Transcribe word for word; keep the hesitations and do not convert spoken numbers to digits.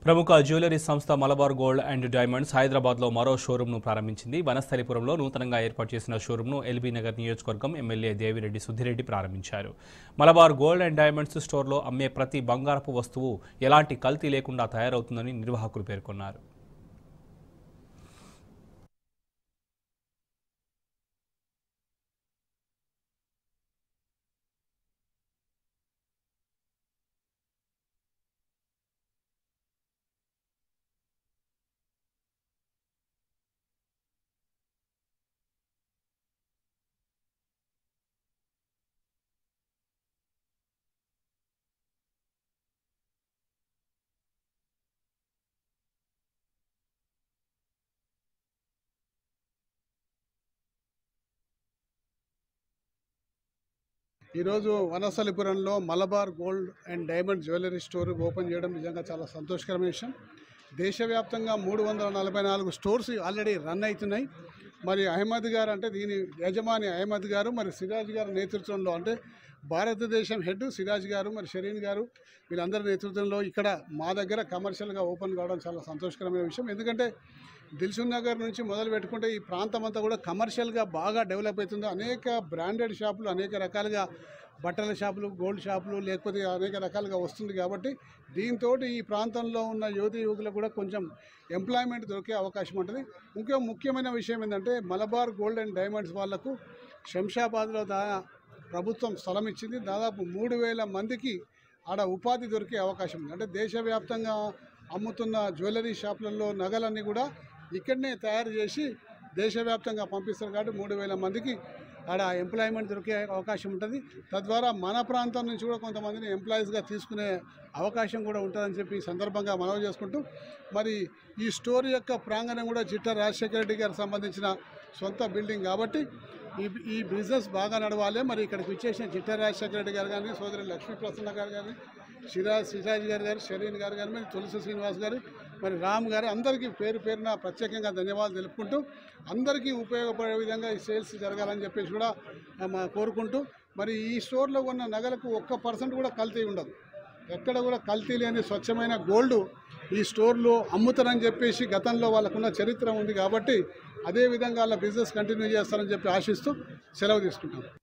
ప్రముఖ జ్యువెలరీ సంస్థ Malabar Gold and diamonds హైదరాబాద్లో మరో షోరూంను ప్రారంభించింది. వనస్థలిపురంలో నూతనంగా ఏర్పాటు చేసిన షోరూంను ఎల్బీ నగర్ నియోజకవర్గం ఎమ్మెల్యే దేవిరెడ్డి సుధిరెడ్డి ప్రారంభించారు. మలబార్ గోల్డ్ అండ్ డైమండ్స్ స్టోర్లో అమ్మే ప్రతి బంగారపు వస్తువు ఎలాంటి కల్తీ లేకుండా తయారవుతుందని నిర్వాహకులు పేర్కొన్నారు. ఈరోజు వనస్థలిపురంలో Malabar Gold and Diamond jewellery store open చేయడం నిజంగా చాలా సంతోషకరమైన విషయం. దేశవ్యాప్తంగా మూడు వందల నలభై నాలుగు స్టోర్స్ ఆల్రెడీ రన్ అవుతున్నాయి. మరి అహ్మద్ గారు అంటే దీని యజమాని అహ్మద్ గారు మరి సిరాజ్ గారి నేతృత్వంలో, అంటే భారతదేశం హెడ్ సిరాజ్ గారు మరి షరీన్ గారు వీళ్ళందరి నేతృత్వంలో ఇక్కడ మా దగ్గర కమర్షియల్గా ఓపెన్ కావడం చాలా సంతోషకరమైన విషయం. ఎందుకంటే దిల్సుఖ్ నగర్ నుంచి మొదలు పెట్టుకుంటే ఈ ప్రాంతం అంతా కూడా కమర్షియల్గా బాగా డెవలప్ అవుతుంది. అనేక బ్రాండెడ్ షాపులు, అనేక రకాలుగా బట్టల షాపులు, గోల్డ్ షాపులు, లేకపోతే అనేక రకాలుగా వస్తుంది. కాబట్టి దీంతో ఈ ప్రాంతంలో ఉన్న యువతి యువకులకు కూడా కొంచెం ఎంప్లాయ్మెంట్ దొరికే అవకాశం ఉంటుంది. ఇంకో ముఖ్యమైన విషయం ఏంటంటే మలబార్ గోల్డ్ అండ్ డైమండ్స్ వాళ్లకు శంషాబాద్లో దా ప్రభుత్వం స్థలం ఇచ్చింది. దాదాపు మూడు వేల మందికి ఆడ ఉపాధి దొరికే అవకాశం ఉంది. అంటే దేశవ్యాప్తంగా అమ్ముతున్న జ్యువెలరీ షాపులలో నగలన్నీ కూడా ఇక్కడనే తయారు చేసి దేశవ్యాప్తంగా పంపిస్తారు. కాబట్టి మూడు వేల మందికి ఆడ ఎంప్లాయ్మెంట్ దొరికే అవకాశం ఉంటుంది. తద్వారా మన ప్రాంతం నుంచి కూడా కొంతమందిని ఎంప్లాయీస్గా తీసుకునే అవకాశం కూడా ఉంటుందని చెప్పి ఈ సందర్భంగా మనవి చేసుకుంటూ, మరి ఈ స్టోర్ యొక్క ప్రాంగణం కూడా జిట్టా రాజశేఖర రెడ్డి గారికి సంబంధించిన సొంత బిల్డింగ్ కాబట్టి ఈ ఈ బిజినెస్ బాగా నడవాలి. మరి ఇక్కడికి వచ్చేసిన జిట్టా రాజశేఖర రెడ్డి గారు కానీ, సోదరి లక్ష్మీ ప్రసన్న గారు కానీ, సిరాజ్ సిరాజ్ గారు గారు షరీన్ గారు కానీ, మరి తులసి శ్రీనివాస్ గారు, మరి రామ్ గారు, అందరికీ పేరు పేరున ప్రత్యేకంగా ధన్యవాదాలు తెలుపుకుంటూ అందరికీ ఉపయోగపడే విధంగా ఈ సేల్స్ జరగాలని చెప్పేసి కూడా కోరుకుంటూ, మరి ఈ స్టోర్లో ఉన్న నగలకు ఒక్క పర్సెంట్ కూడా కల్తీ ఉండదు. ఎక్కడ కూడా కల్తీ లేని స్వచ్ఛమైన గోల్డ్ ఈ స్టోర్లో అమ్ముతారని చెప్పేసి గతంలో వాళ్ళకున్న చరిత్ర ఉంది. కాబట్టి అదేవిధంగా వాళ్ళ బిజినెస్ కంటిన్యూ చేస్తారని చెప్పి ఆశిస్తూ సెలవు తీసుకుంటాం.